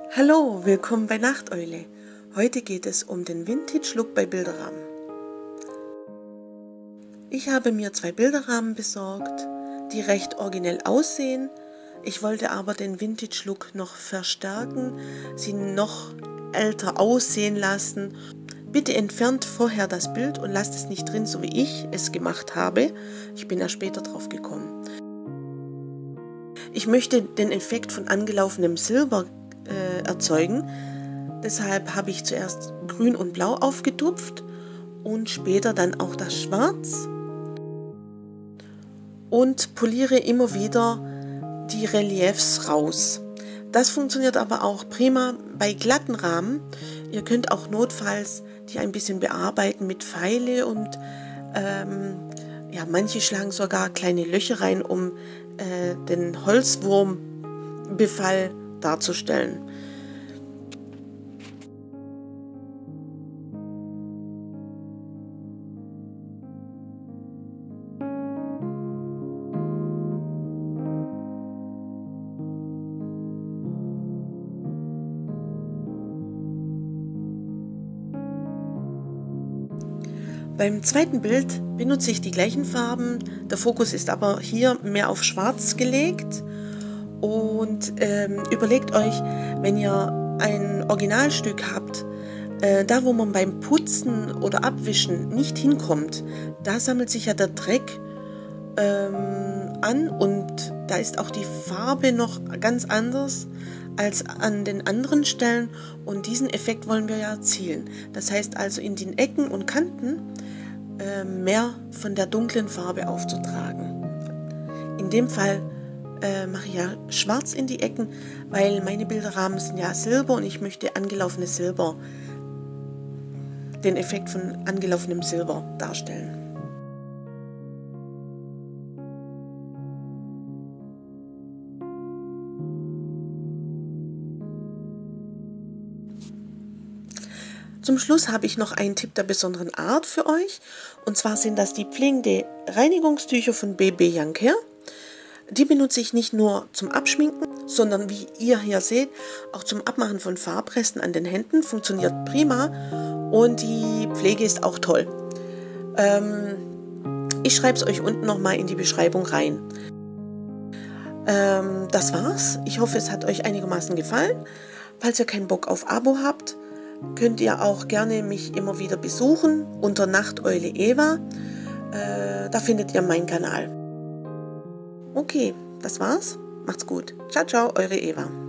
Hallo, willkommen bei Nachteule. Heute geht es um den Vintage-Look bei Bilderrahmen. Ich habe mir 2 Bilderrahmen besorgt, die recht originell aussehen. Ich wollte aber den Vintage-Look noch verstärken, sie noch älter aussehen lassen. Bitte entfernt vorher das Bild und lasst es nicht drin, so wie ich es gemacht habe. Ich bin ja später drauf gekommen. Ich möchte den Effekt von angelaufenem Silber erzeugen. Deshalb habe ich zuerst Grün und Blau aufgetupft und später dann auch das Schwarz und poliere immer wieder die Reliefs raus. Das funktioniert aber auch prima bei glatten Rahmen. Ihr könnt auch notfalls die ein bisschen bearbeiten mit Feile und ja, manche schlagen sogar kleine Löcher rein, um den Holzwurmbefall darzustellen. Beim zweiten Bild benutze ich die gleichen Farben, der Fokus ist aber hier mehr auf Schwarz gelegt und überlegt euch, wenn ihr ein Originalstück habt, da wo man beim Putzen oder Abwischen nicht hinkommt, da sammelt sich ja der Dreck an und da ist auch die Farbe noch ganz anders als an den anderen Stellen und diesen Effekt wollen wir ja erzielen. Das heißt also in den Ecken und Kanten mehr von der dunklen Farbe aufzutragen. In dem Fall mache ich ja schwarz in die Ecken, weil meine Bilderrahmen sind ja Silber und ich möchte angelaufenes Silber, den Effekt von angelaufenem Silber darstellen. Zum Schluss habe ich noch einen Tipp der besonderen Art für euch. Und zwar sind das die pflegende Reinigungstücher von BB Young Care. Die benutze ich nicht nur zum Abschminken, sondern wie ihr hier seht, auch zum Abmachen von Farbresten an den Händen. Funktioniert prima und die Pflege ist auch toll. Ich schreibe es euch unten nochmal in die Beschreibung rein. Das war's. Ich hoffe, es hat euch einigermaßen gefallen. Falls ihr keinen Bock auf Abo habt, könnt ihr auch gerne mich immer wieder besuchen unter Nachteule Eva. Da findet ihr meinen Kanal. Okay, das war's. Macht's gut. Ciao, ciao, eure Eva.